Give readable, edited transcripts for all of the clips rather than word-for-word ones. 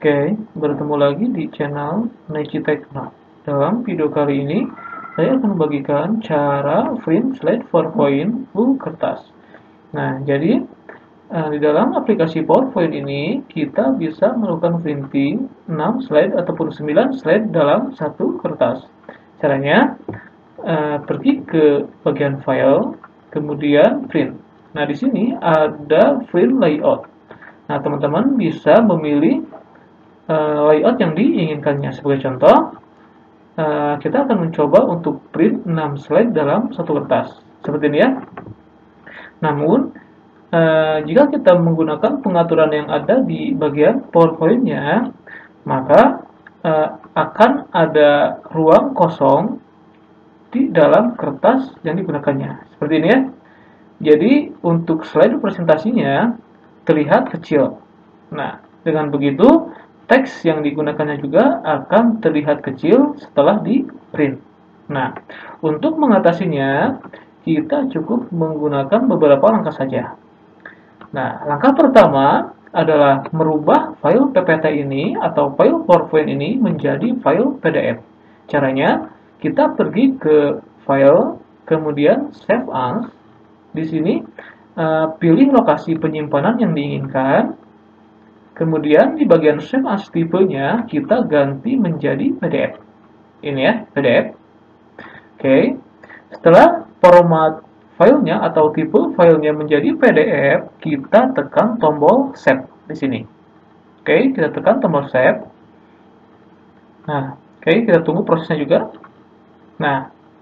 Oke, bertemu lagi di channel Neji Tekno. Dalam video kali ini, saya akan membagikan cara print slide PowerPoint full kertas. Nah, jadi di dalam aplikasi PowerPoint ini, kita bisa melakukan printing 6 slide ataupun 9 slide dalam satu kertas. Caranya, pergi ke bagian file, kemudian print. Nah, di sini ada print layout. Nah, teman-teman bisa memilih layout yang diinginkannya. Sebagai contoh, kita akan mencoba untuk print 6 slide dalam satu kertas. Seperti ini ya. Namun, jika kita menggunakan pengaturan yang ada di bagian PowerPoint-nya, maka akan ada ruang kosong di dalam kertas yang digunakannya. Seperti ini ya. Jadi, untuk slide presentasinya terlihat kecil. Nah, dengan begitu, teks yang digunakannya juga akan terlihat kecil setelah di print. Nah, untuk mengatasinya, kita cukup menggunakan beberapa langkah saja. Nah, langkah pertama adalah merubah file PPT ini atau file PowerPoint ini menjadi file PDF. Caranya, kita pergi ke file, kemudian save as. Di sini, pilih lokasi penyimpanan yang diinginkan. Kemudian di bagian save as tipenya kita ganti menjadi PDF. Ini ya, PDF. Oke. Setelah format filenya atau tipe filenya menjadi PDF, kita tekan tombol save di sini. Oke, kita tekan tombol save. Nah, oke, kita tunggu prosesnya juga. Nah,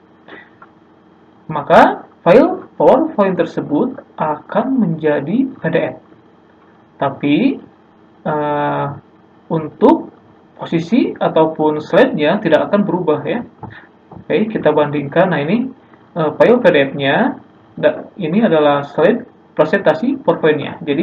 maka file PowerPoint tersebut akan menjadi PDF. Tapi untuk posisi ataupun slide-nya tidak akan berubah ya. Oke, kita bandingkan. Nah, ini file PDF-nya. Ini adalah slide presentasi PowerPoint-nya. Jadi,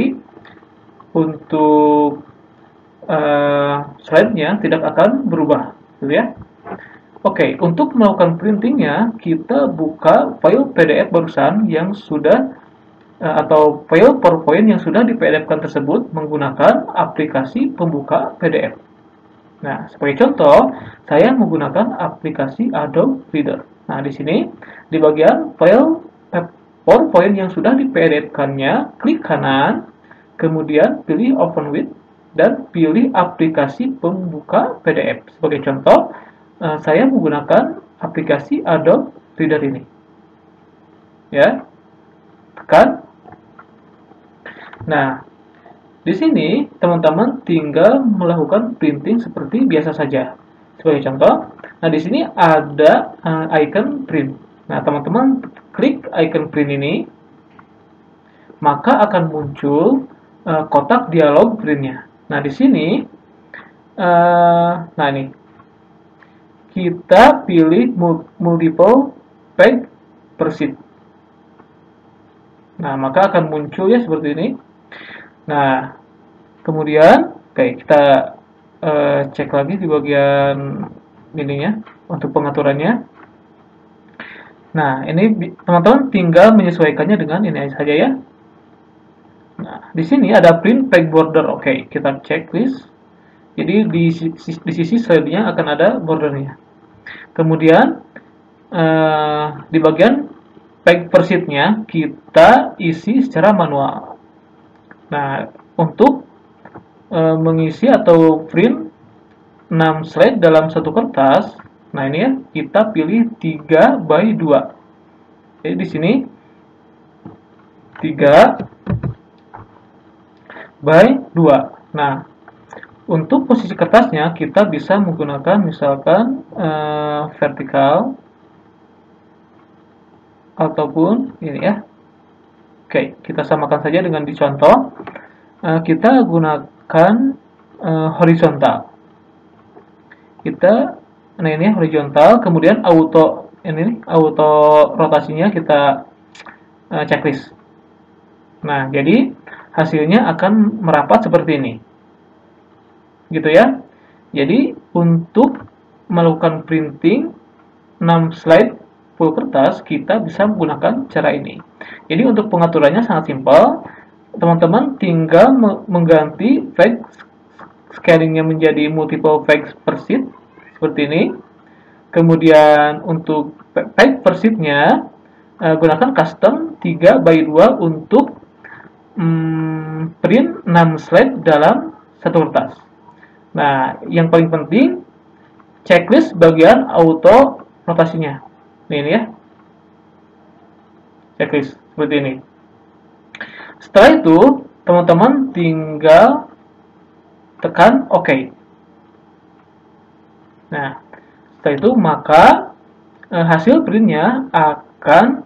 untuk slide-nya tidak akan berubah, gitu ya. Oke, untuk melakukan printing-nya, kita buka file PDF barusan yang sudah atau file PowerPoint yang sudah di PDF-kan tersebut menggunakan aplikasi pembuka PDF. Nah, sebagai contoh, saya menggunakan aplikasi Adobe Reader. Nah, di sini, di bagian file PowerPoint yang sudah di PDF-kannya, klik kanan, kemudian pilih Open With, dan pilih aplikasi pembuka PDF. Sebagai contoh, saya menggunakan aplikasi Adobe Reader ini. Ya, tekan. Nah, di sini teman-teman tinggal melakukan printing seperti biasa saja. Sebagai contoh, nah di sini ada icon print. Nah, teman-teman klik icon print ini, maka akan muncul kotak dialog printnya. Nah, di sini, nah ini kita pilih multiple page per sheet. Nah, maka akan muncul ya seperti ini. Nah, kemudian, oke, kita cek lagi di bagian ininya untuk pengaturannya. Nah, ini teman-teman tinggal menyesuaikannya dengan ini saja ya. Nah, di sini ada print page border. Oke, kita cek please. Jadi di sisi slide-nya akan ada bordernya. Kemudian di bagian page per sheet-nya kita isi secara manual. Nah, untuk mengisi atau print 6 slide dalam satu kertas, nah ini ya, kita pilih 3/2. Jadi di sini 3/2. Nah, untuk posisi kertasnya kita bisa menggunakan misalkan vertikal ataupun ini ya. Oke, kita samakan saja dengan di contoh. Kita gunakan horizontal. Nah ini horizontal, kemudian auto rotasinya kita checklist. Nah, jadi hasilnya akan merapat seperti ini. Gitu ya. Jadi, untuk melakukan printing 6 slide full kertas, kita bisa menggunakan cara ini. Jadi, untuk pengaturannya sangat simpel. Teman-teman tinggal mengganti flag scalingnya menjadi multiple page per sheet seperti ini. Kemudian untuk page per sheet-nya gunakan custom 3 by 2 untuk print 6 slide dalam satu kertas. Nah, yang paling penting checklist bagian auto rotasinya. Ini ya. Checklist seperti ini. Setelah itu, teman-teman tinggal tekan OK. Nah, setelah itu maka hasil printnya akan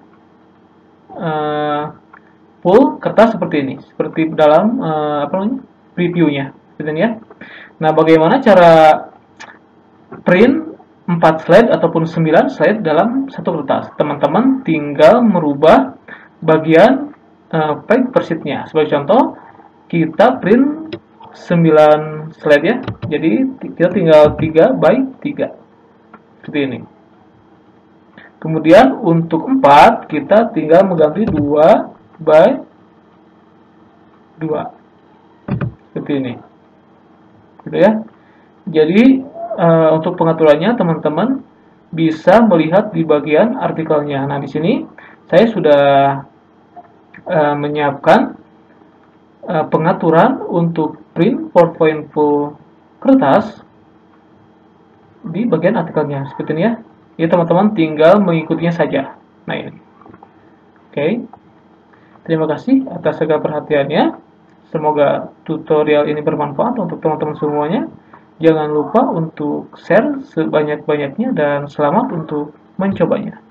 full kertas seperti ini, seperti dalam previewnya, gitu ya. Nah, bagaimana cara print 4 slide ataupun 9 slide dalam satu kertas? Teman-teman tinggal merubah bagian page per sheet-nya. Sebagai contoh, kita print 9 slide ya. Jadi kita tinggal 3 by 3. Seperti ini. Kemudian untuk 4 kita tinggal mengganti 2 by 2. Seperti ini. Gitu ya. Jadi untuk pengaturannya teman-teman bisa melihat di bagian artikelnya. Nah, di sini saya sudah menyiapkan pengaturan untuk print PowerPoint full kertas di bagian artikelnya seperti ini ya. Jadi teman-teman tinggal mengikutinya saja. Nah, ini. Oke. Terima kasih atas segala perhatiannya. Semoga tutorial ini bermanfaat untuk teman-teman semuanya. Jangan lupa untuk share sebanyak-banyaknya dan selamat untuk mencobanya.